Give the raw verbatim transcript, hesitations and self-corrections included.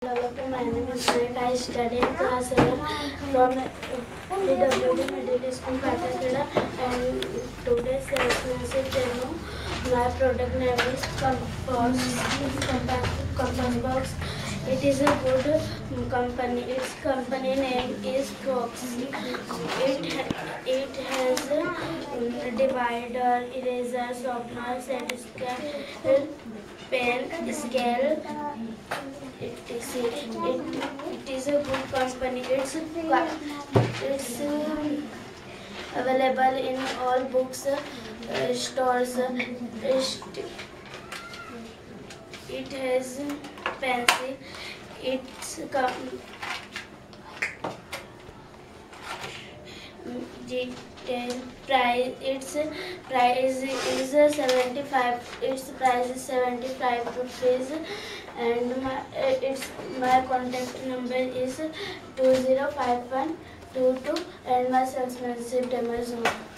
Hello, my name is Mehak. I study in class seven from P W D Middle School, Pattakada, and today's Salesmanship Demo. My product name is Compass, Compass, Compass Box. It is a good company. Its company name is Cox. It it has a divider, eraser, sharpener, set scale, pen, scale. It is it, it is a good company. It's it's uh, available in all books uh, stores. It, it has pencil. It's detail price. Its price is seventy-five. Its price is seventy-five rupees. And my it's my contact number is two zero five one two two, and my salesmanship demo is